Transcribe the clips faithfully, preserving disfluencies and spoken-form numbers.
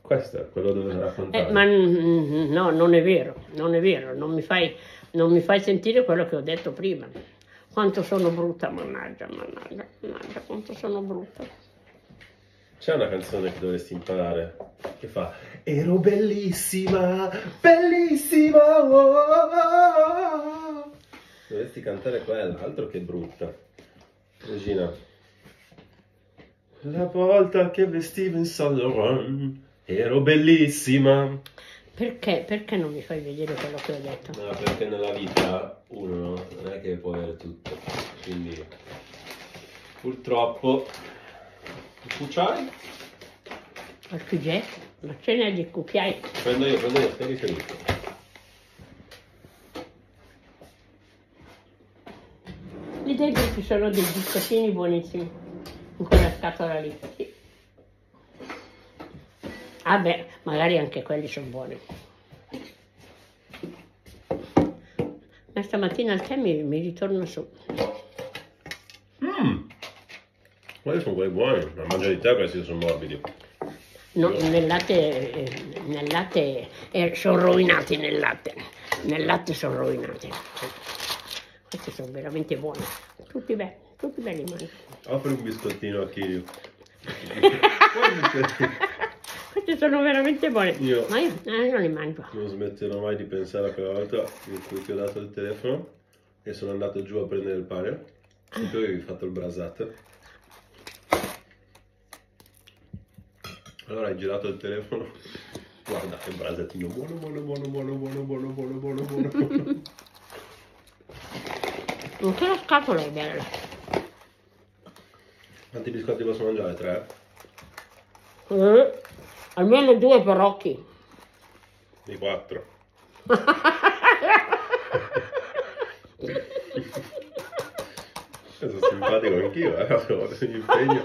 Questo è quello dove raccontare. Eh, ma no, non è vero, non è vero, non mi fai, non mi fai sentire quello che ho detto prima. Quanto sono brutta, mannaggia, mannaggia, mannaggia, quanto sono brutta. C'è una canzone che dovresti imparare, che fa ero bellissima, bellissima, oh, oh, oh. Dovresti cantare quella, altro che brutta. Regina. La volta che vestivo in Saint Laurent ero bellissima. Perché? Perché non mi fai vedere quello che ho detto? No, perché nella vita uno non è che può avere tutto, quindi purtroppo tu c'hai? Il suggetto, la cena di cucchiai. Prendo io, prendo io, stai riferito. Lì dentro ci sono dei biscottini buonissimi, in quella scatola lì. Sì. Ah beh, magari anche quelli sono buoni. Ma stamattina il tè mi, mi ritorna su. Mmm, quelli sono quelli buoni, ma mangia di te questi sono morbidi. No, nel latte, eh, nel latte eh, sono rovinati nel latte, nel latte sono rovinati. Questi sono veramente buoni, tutti belli, tutti belli mangio. Offri un biscottino a Kirio. Questi sono veramente buoni, Io, ma io eh, non li mangio. Non smetterò mai di pensare a quella volta in cui ti ho dato il telefono e sono andato giù a prendere il pane e tu avevi fatto il brasato. Allora hai girato il telefono, guarda che brasatino buono, buono, buono, buono, buono, buono, buono, buono, buono. Anche la scatola è bella. Quanti biscotti posso mangiare? Tre? Eh, almeno due per occhi. Di quattro. Sono simpatico anch'io, eh, se mi impegno.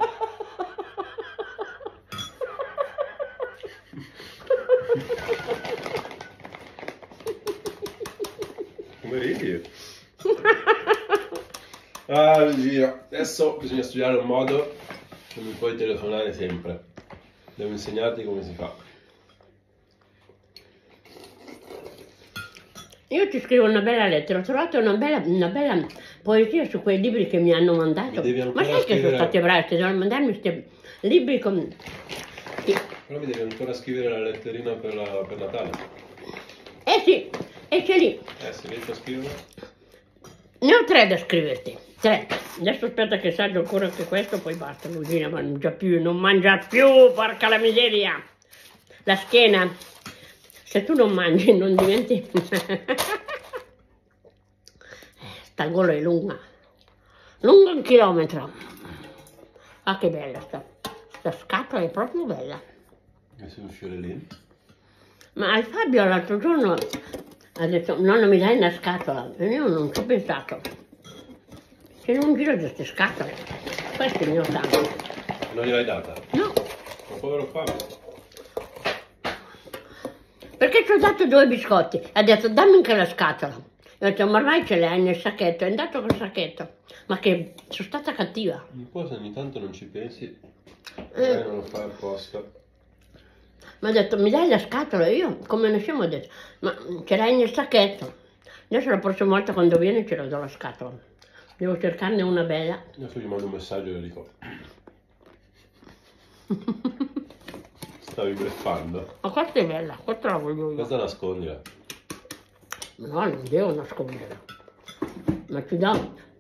Come ridi? Ah, Regina, adesso bisogna studiare un modo che mi puoi telefonare sempre. Devo insegnarti come si fa. Io ti scrivo una bella lettera, ho trovato una bella, una bella poesia su quei libri che mi hanno mandato. Mi devi Ma ancora sai che sono scrivere- stati bravi che devono mandarmi questi libri con... Sì. Però mi devi ancora scrivere la letterina per, la, per Natale. Eh sì, e c'è lì. Eh, se riesci a scriverla. Ne ho tre da scriverti, tre. Adesso aspetta che saggio ancora anche questo, poi basta, Lugina mangia più, non mangia più, porca la miseria. La schiena, se tu non mangi non diventi... Sta gola è lunga, lunga un chilometro. Ah che bella sta, sta scatola è proprio bella. E se uscire lì? Ma al Fabio l'altro giorno ha detto, nonno mi dai una scatola? E io non ci ho pensato. C'è un giro di queste scatole. Questo è il mio tanto. Non gliel'hai data? No, Ma povero Fabio. perché ci ho dato due biscotti. Ha detto, dammi anche la scatola. E ho detto, ma ormai ce l'hai nel sacchetto. È andato col sacchetto. Ma che sono stata cattiva. Un po' se ogni tanto non ci pensi, Eh. magari non lo fai apposta. Mi ha detto, mi dai la scatola? E io, come ne siamo, ho detto, ma ce l'hai nel sacchetto? Adesso la prossima volta quando viene ce la do la scatola. Devo cercarne una bella. Adesso gli mando un messaggio e gli dico. Stavi bleffando. Ma questa è bella, questa la voglio io. Questa nascondila. No, non devo nascondere. Ma ti do